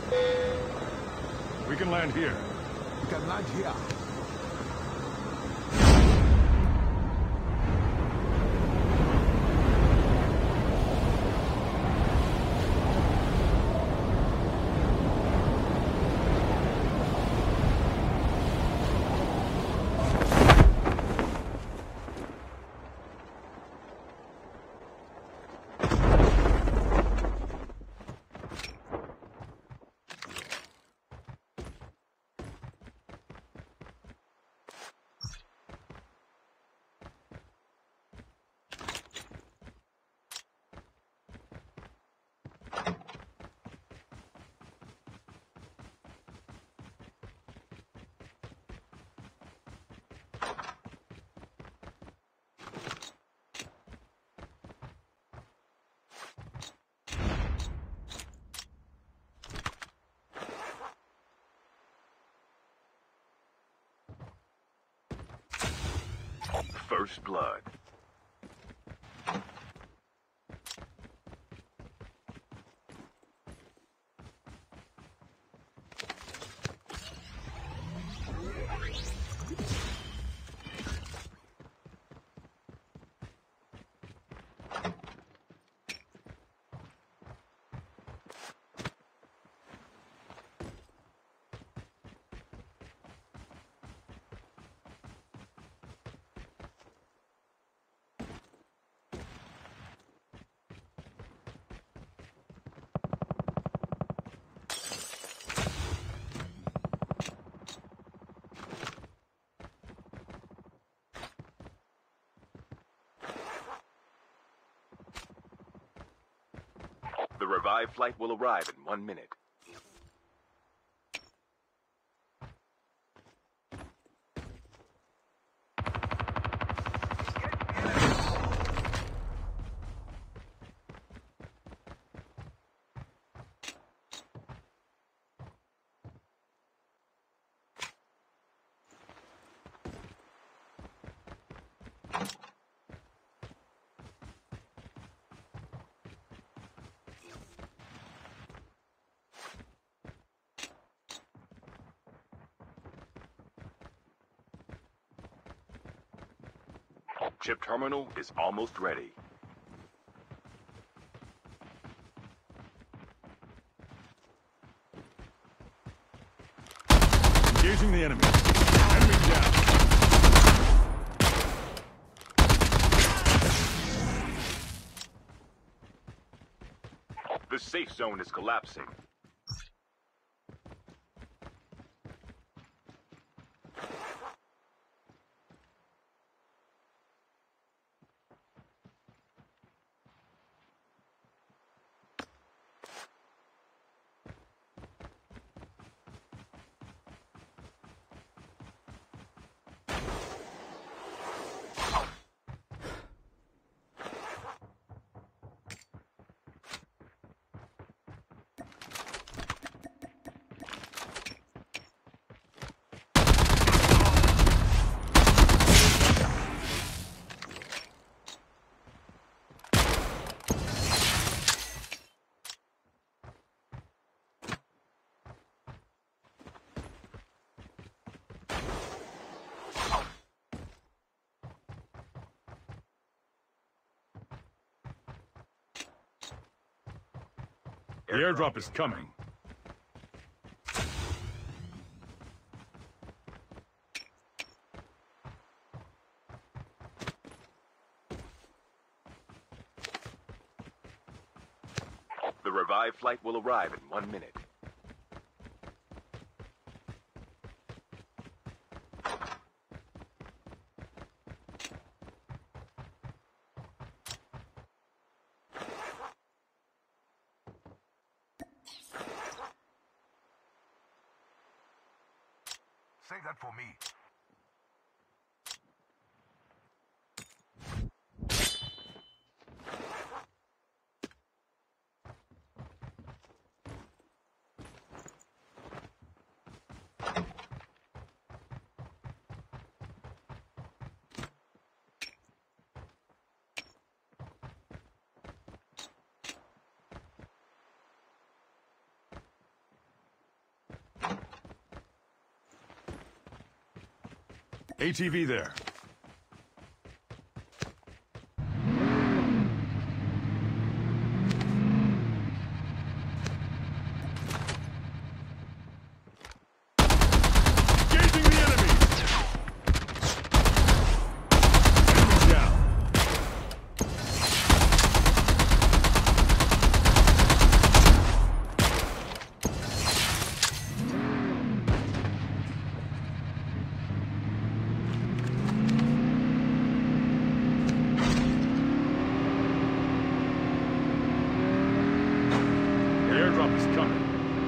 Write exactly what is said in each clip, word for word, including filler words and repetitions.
We can land here. We can land here. First blood. The revived flight will arrive in one minute. Chip terminal is almost ready. Engaging the enemy. Enemy down. The safe zone is collapsing. The airdrop is coming. The revived flight will arrive in one minute. Say that for me. A T V there. Engaging the enemy. Enemy down. The airdrop is coming.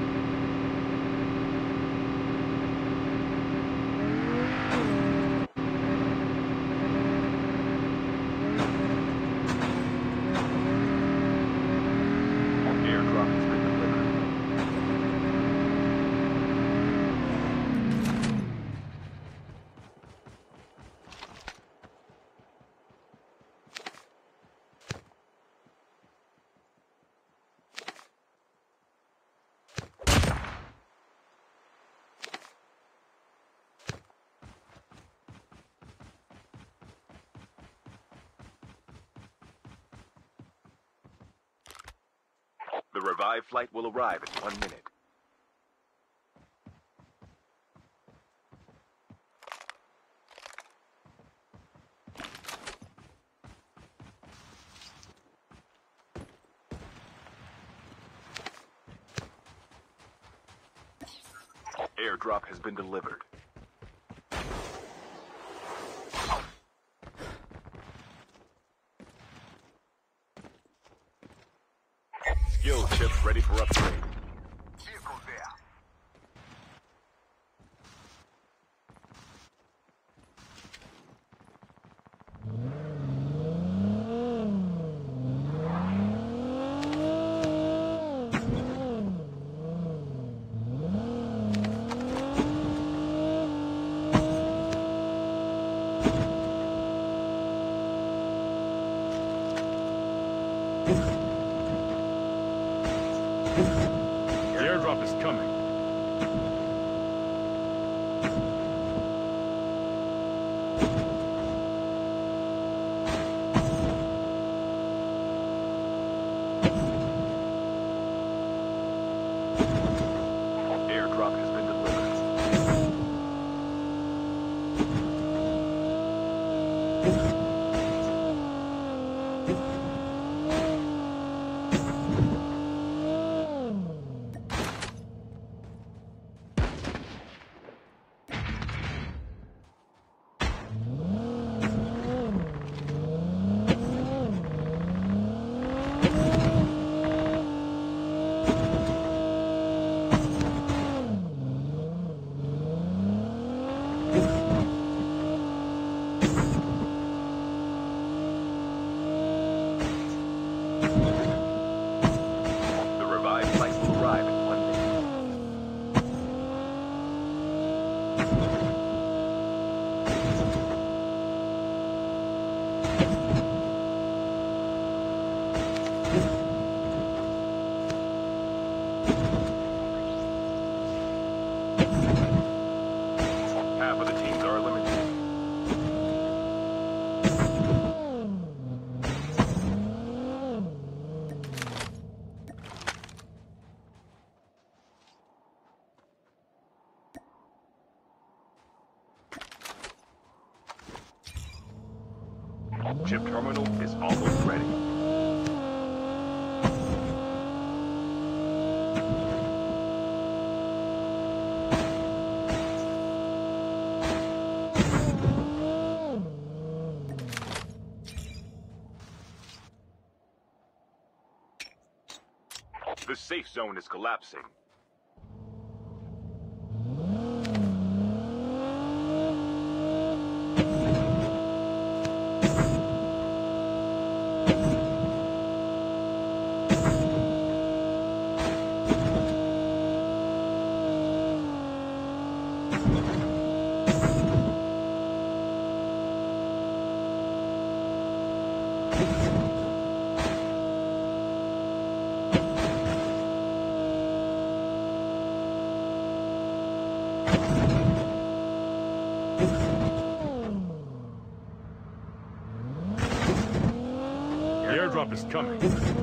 Airdrop has been delivered. The revived flight will arrive in one minute. Airdrop has been delivered. Skill chips ready for upgrade. Vehicle there. The airdrop is coming. Airdrop has been delivered. The revived flight will arrive in one minute. Half of the teams are eliminated. Chip terminal is almost ready. The safe zone is collapsing. airdrop is coming.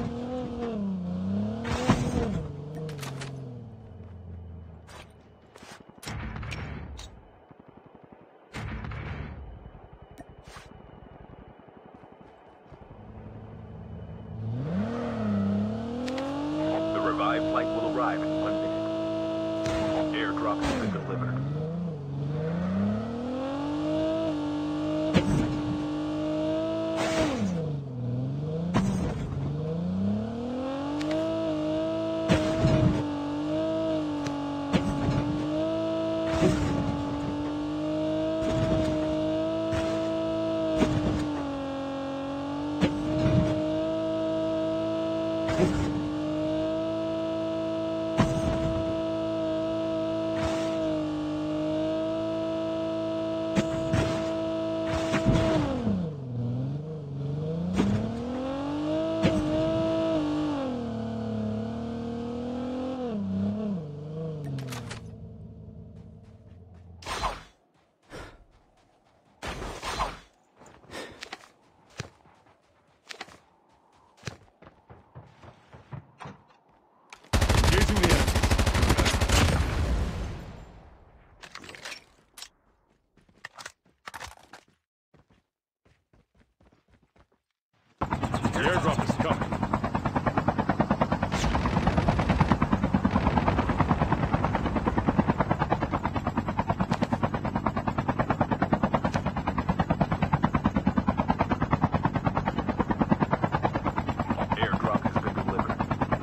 The revived flight will arrive in one minute. Airdrop has been delivered. Engaging the enemy. The airdrop is coming. Airdrop has been delivered.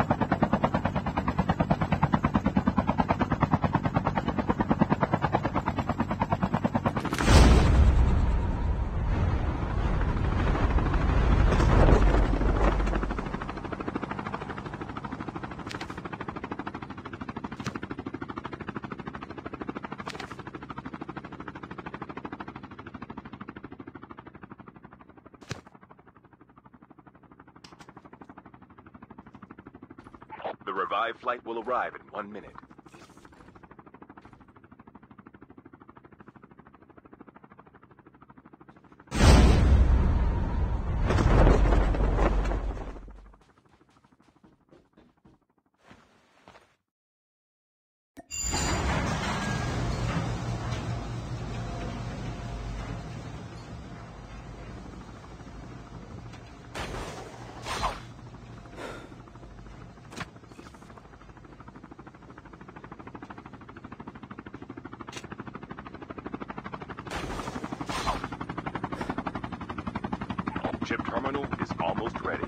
The revived flight will arrive in one minute. Chip terminal is almost ready.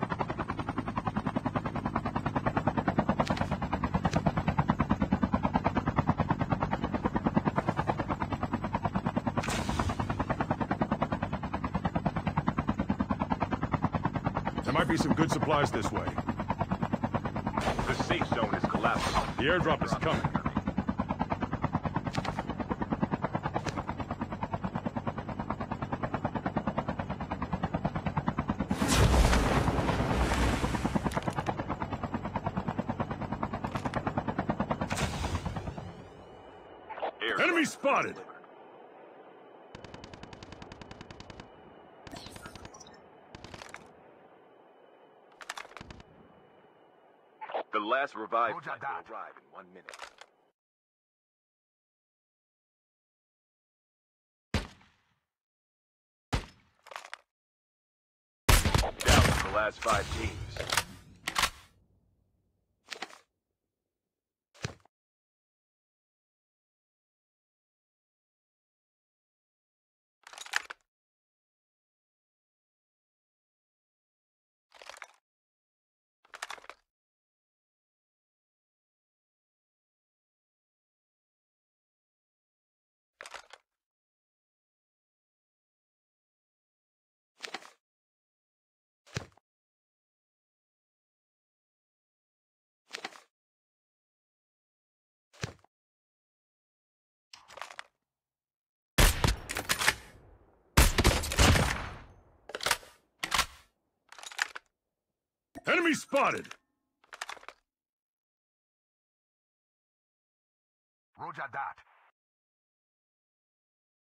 There might be some good supplies this way. The safe zone is collapsing. The airdrop is coming. Airdrop Enemy has been spotted! delivered. The last revived Roger flight that. will arrive in one minute. Down to the last five teams. Enemy spotted! Roger that.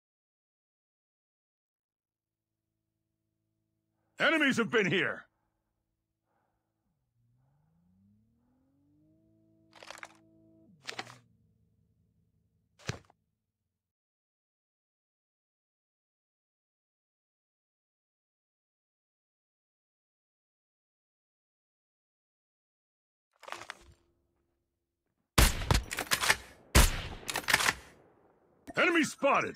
Enemies have been here! Enemy spotted!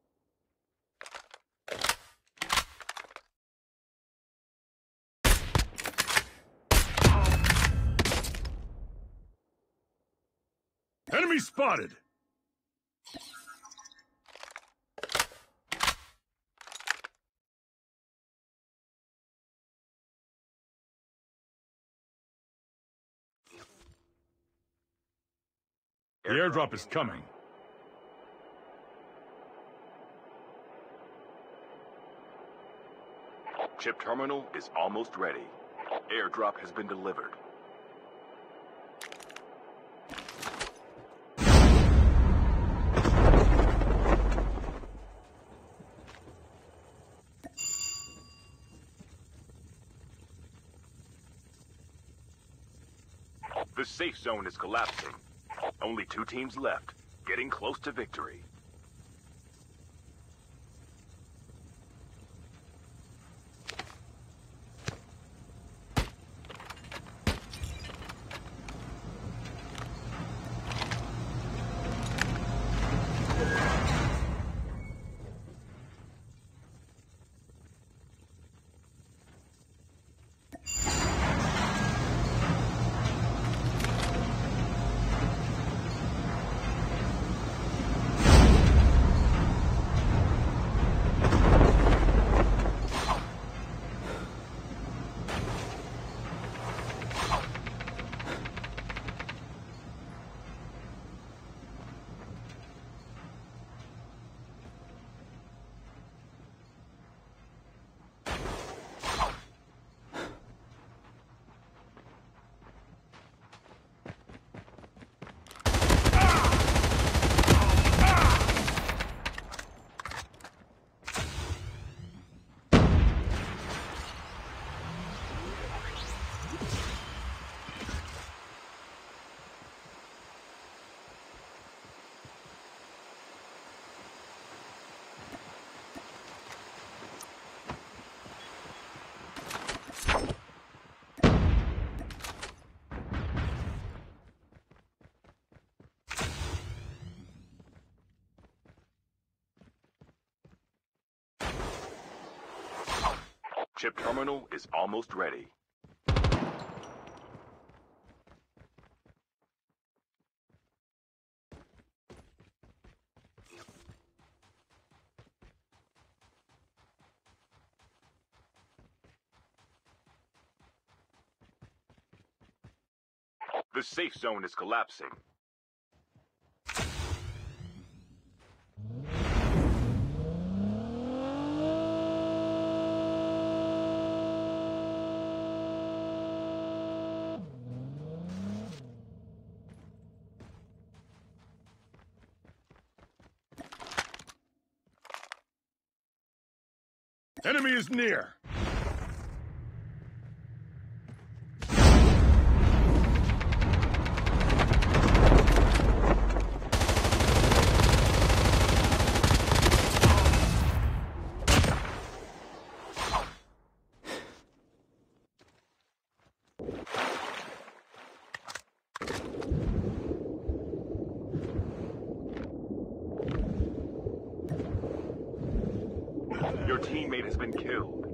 Enemy spotted! The airdrop is coming. Chip terminal is almost ready. Airdrop has been delivered. The safe zone is collapsing. Only two teams left, getting close to victory. Chip terminal is almost ready. The safe zone is collapsing. Enemy is near! Your teammate has been killed.